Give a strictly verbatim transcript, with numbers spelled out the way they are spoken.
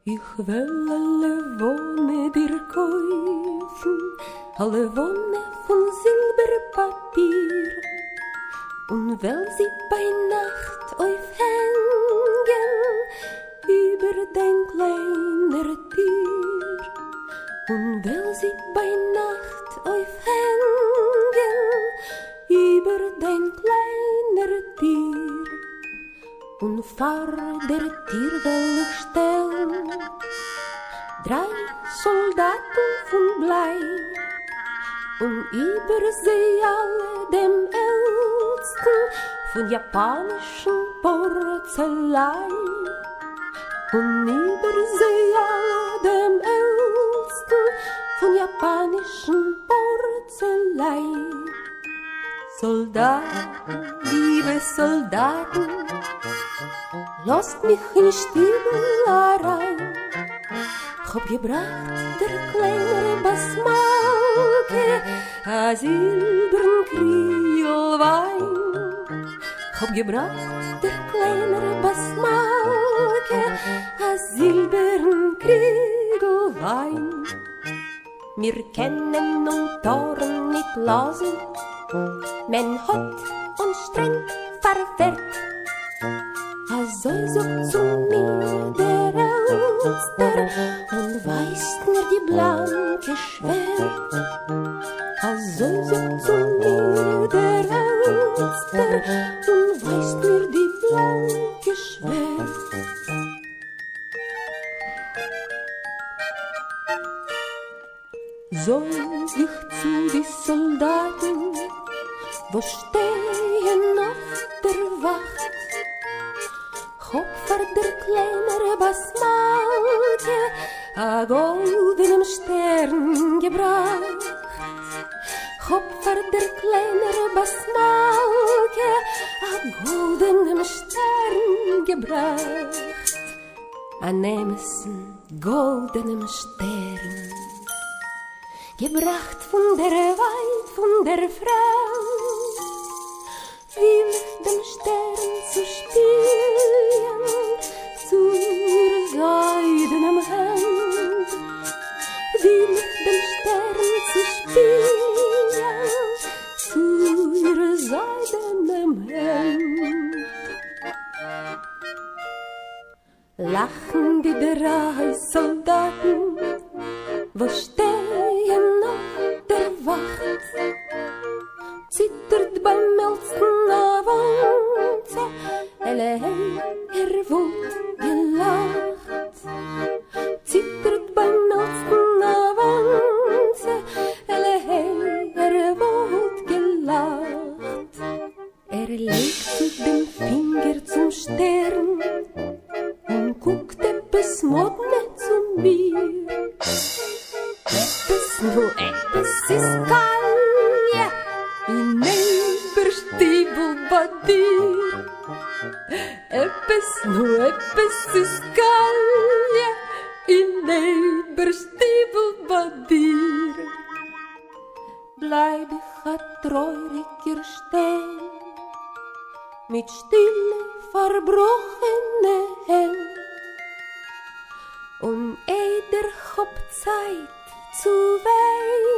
Ich will alle Wohne dir kaufen, alle Wohne von Silberpapier, und will sie bei Nacht aufhängen über dein kleiner Tier, und will sie bei Nacht aufhängen über dein kleiner Tier, und fahr der Tier will ich stellen drei Soldaten von Blei, und über sie alle dem Ältesten von japanischen Porzellan, und über sie alle dem Ältesten von japanischen Porzellan. Soldaten, liebe Soldaten, lasst mich in Stiebel rein. Ich hab gebracht der kleine Basmalke a silbern Kriegel Wein. Ich hab gebracht der kleine Basmalke a silbern Kriegel Wein. Wir kennen und Toren nicht lassen, men hot und streng verwehrt. Also sucht zu mir der Älster und weist mir die blanke Schwert. Also sucht zu mir der Älster und weist mir die blanke Schwert. So ich zu die Soldaten, wo stehen auf der Wacht, Hopfer der kleinere Basmalke a goldenem Stern gebracht. Hopfer der kleinere Basmalke a goldenem Stern gebracht. An Emerson goldenem Stern, gebracht von der Weid, von der Frau, will dem Stern zu spielen, zu ihr seidenem Hemd, will dem Stern zu spielen, zu ihr seidenem Hemd. Lachen die drei Soldaten, wo stehen auf der Wacht, zittert beim Melzen Avance, elle hey, er wird gelacht. Zittert beim Melzen Avance, elle hey, er wird gelacht. Er legt zu dem Finger zum Stern und guckt etwas modne zu mir. Etwas, nur etwas ist Kalje in Neberstiebel bei dir. Etwas, nur etwas ist Kalje in Neberstiebel bei dir. Bleib ich a treuriger stehen, mit stille, verbrochene Hände, und eider hab Zeit zu weinen.